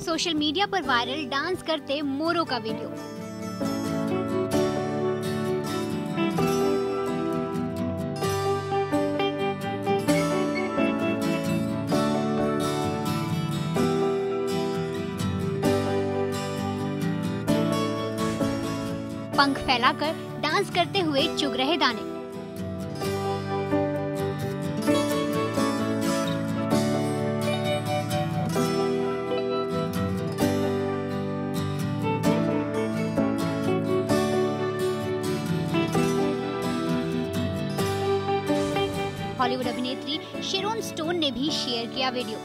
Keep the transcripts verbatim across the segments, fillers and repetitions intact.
Social media पर viral dance करते मोरों का वीडियो। पंख फैलाकर डांस करते हुए चुग रहे दाने। हॉलीवुड अभिनेत्री शेरोन स्टोन ने भी शेयर किया वीडियो।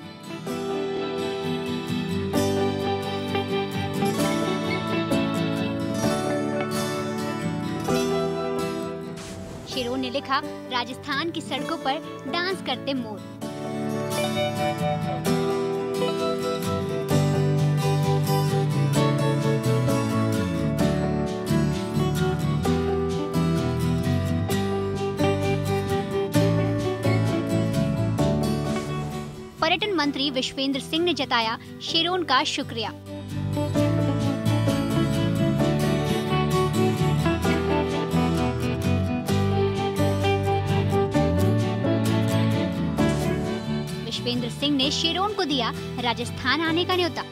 शेरोन ने लिखा, राजस्थान की सड़कों पर डांस करते मोर। पर्यटन मंत्री विश्वेंद्र सिंह ने जताया शेरोन का शुक्रिया। विश्वेंद्र सिंह ने शेरोन को दिया राजस्थान आने का न्योता।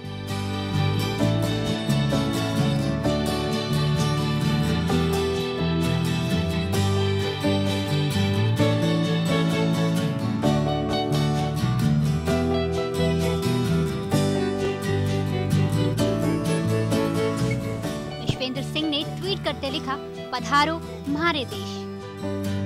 विश्वेंद्र सिंह ने ट्वीट करते लिखा, पधारो म्हारे देश।